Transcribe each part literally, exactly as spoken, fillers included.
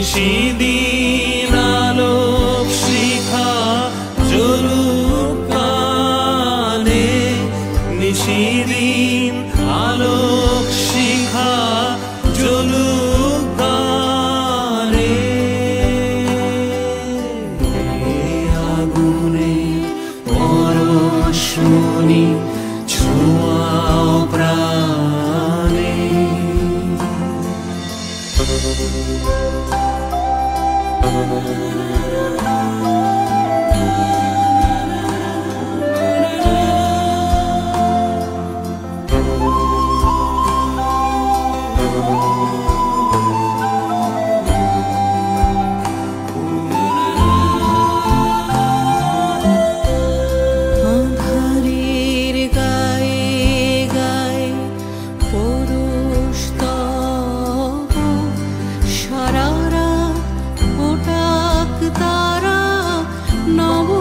নিশিদিন আলোক শিখা জ্বলুক কানে, নিশিদিন আলোক শিখা জ্বলুক কানে। আগুনে পরশমণি ছোঁয়াও প্রাণে। আঁধারের গায়ে গায়ে পরশ তব, সারা রাত ফোটাক তারা নব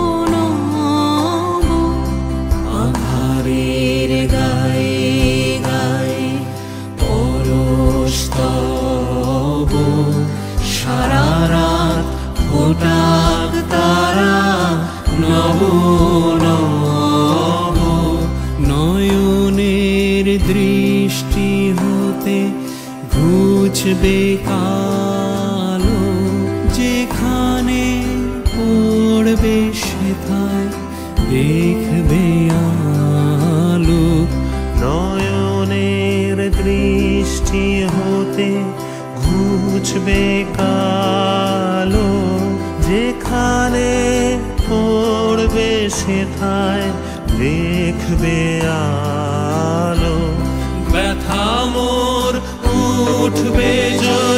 নব। আঁধারের গায়ে গায়ে পরশ তব, সারা রাত ফোটাক তারা নব নব। নয়নের দৃষ্টি হতে ঘুচবে কালো, যেখানে পড়বে সেথায় দেখবে আলো। নয়নের দৃষ্টি হতে ঘুচবে কালো, যেখানে পড়বে সেথায় দেখবে আলো। ব্যথা মোর উঠবে